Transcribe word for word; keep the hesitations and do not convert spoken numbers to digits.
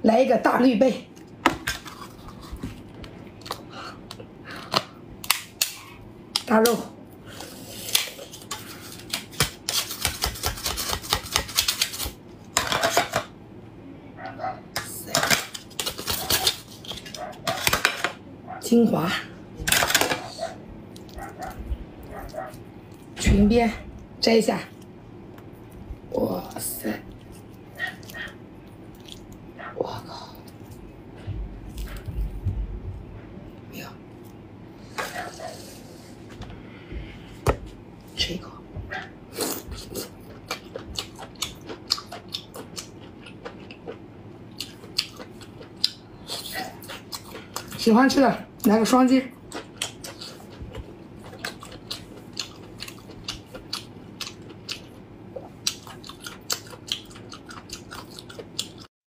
来一个大绿贝。大肉。 精华，裙边摘一下，哇塞，我靠，没有，吃一口，喜欢吃的来个双击。